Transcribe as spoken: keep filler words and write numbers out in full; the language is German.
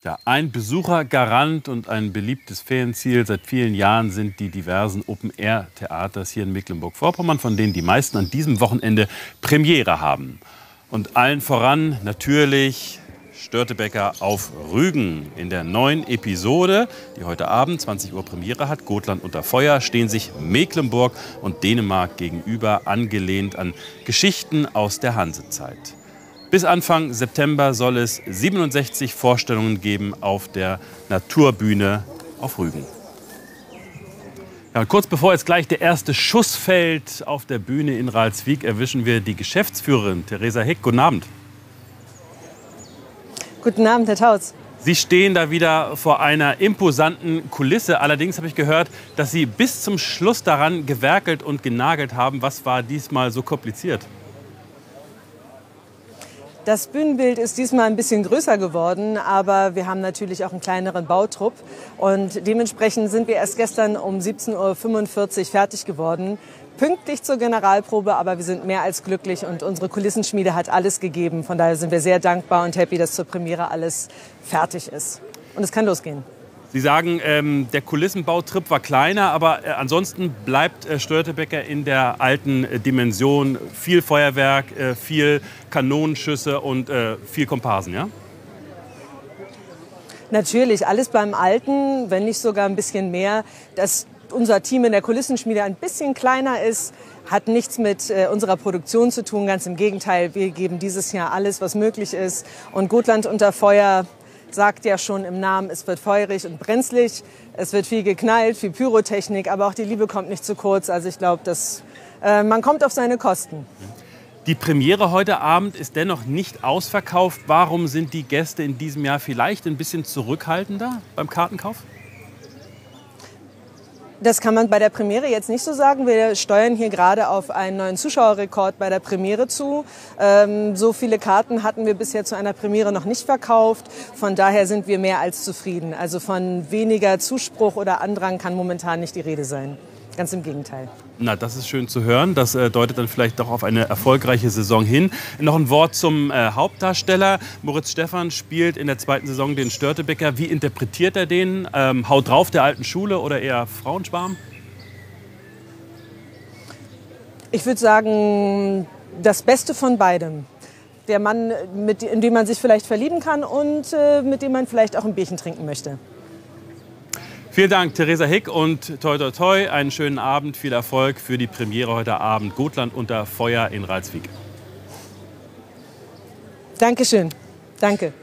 Ja, ein Besuchergarant und ein beliebtes Ferienziel seit vielen Jahren sind die diversen Open-Air-Theaters hier in Mecklenburg-Vorpommern, von denen die meisten an diesem Wochenende Premiere haben. Und allen voran natürlich Störtebeker auf Rügen. In der neuen Episode, die heute Abend zwanzig Uhr Premiere hat, Gotland unter Feuer, stehen sich Mecklenburg und Dänemark gegenüber, angelehnt an Geschichten aus der Hansezeit. Bis Anfang September soll es siebenundsechzig Vorstellungen geben auf der Naturbühne auf Rügen. Ja, und kurz bevor jetzt gleich der erste Schuss fällt auf der Bühne in Ralswiek, erwischen wir die Geschäftsführerin Theresa Hick. Guten Abend. Guten Abend, Herr Tautz. Sie stehen da wieder vor einer imposanten Kulisse. Allerdings habe ich gehört, dass Sie bis zum Schluss daran gewerkelt und genagelt haben. Was war diesmal so kompliziert? Das Bühnenbild ist diesmal ein bisschen größer geworden, aber wir haben natürlich auch einen kleineren Bautrupp. Und dementsprechend sind wir erst gestern um siebzehn Uhr fünfundvierzig fertig geworden. Pünktlich zur Generalprobe, aber wir sind mehr als glücklich und unsere Kulissenschmiede hat alles gegeben. Von daher sind wir sehr dankbar und happy, dass zur Premiere alles fertig ist. Und es kann losgehen. Sie sagen, ähm, der Kulissenbautrip war kleiner, aber äh, ansonsten bleibt äh, Störtebeker in der alten äh, Dimension. Viel Feuerwerk, äh, viel Kanonenschüsse und äh, viel Komparsen, ja? Natürlich, alles beim Alten, wenn nicht sogar ein bisschen mehr. Dass unser Team in der Kulissenschmiede ein bisschen kleiner ist, hat nichts mit äh, unserer Produktion zu tun. Ganz im Gegenteil, wir geben dieses Jahr alles, was möglich ist. Und Gotland unter Feuer sagt ja schon im Namen, es wird feurig und brenzlig, es wird viel geknallt, viel Pyrotechnik, aber auch die Liebe kommt nicht zu kurz. Also ich glaube, dass äh, man kommt auf seine Kosten. Die Premiere heute Abend ist dennoch nicht ausverkauft. Warum sind die Gäste in diesem Jahr vielleicht ein bisschen zurückhaltender beim Kartenkauf? Das kann man bei der Premiere jetzt nicht so sagen. Wir steuern hier gerade auf einen neuen Zuschauerrekord bei der Premiere zu. Ähm, so viele Karten hatten wir bisher zu einer Premiere noch nicht verkauft. Von daher sind wir mehr als zufrieden. Also von weniger Zuspruch oder Andrang kann momentan nicht die Rede sein. Ganz im Gegenteil. Na, das ist schön zu hören. Das äh, deutet dann vielleicht doch auf eine erfolgreiche Saison hin. Noch ein Wort zum äh, Hauptdarsteller. Moritz Stephan spielt in der zweiten Saison den Störtebeker. Wie interpretiert er den? Ähm, Haut drauf der alten Schule oder eher Frauenschwarm? Ich würde sagen, das Beste von beidem. Der Mann, mit, in den man sich vielleicht verlieben kann und äh, mit dem man vielleicht auch ein Bierchen trinken möchte. Vielen Dank, Theresa Hick, und toi toi toi, einen schönen Abend, viel Erfolg für die Premiere heute Abend. Gotland unter Feuer in Ralswiek. Dankeschön. Danke.